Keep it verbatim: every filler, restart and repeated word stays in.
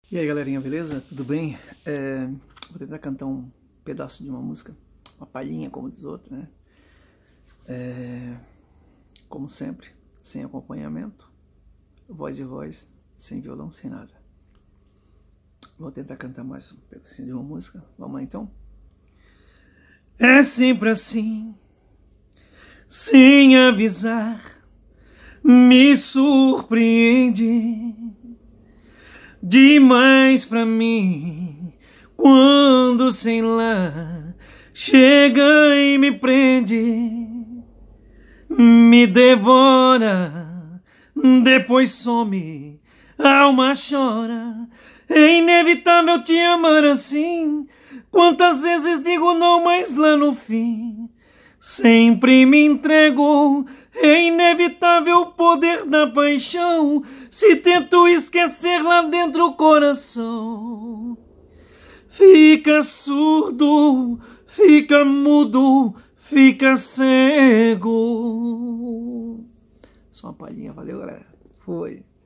E aí, galerinha, beleza? Tudo bem? É, vou tentar cantar um pedaço de uma música, uma palhinha, como diz outra, né? É, como sempre, sem acompanhamento, voz e voz, sem violão, sem nada. Vou tentar cantar mais um pedacinho de uma música. Vamos lá, então? É sempre assim, sem avisar, me surpreende demais pra mim, quando sei lá, chega e me prende, me devora, depois some, a alma chora, é inevitável te amar assim, quantas vezes digo não, mas lá no fim sempre me entrego, é inevitável o poder da paixão, se tento esquecer lá dentro o coração fica surdo, fica mudo, fica cego. Só uma palhinha, valeu, galera. Foi.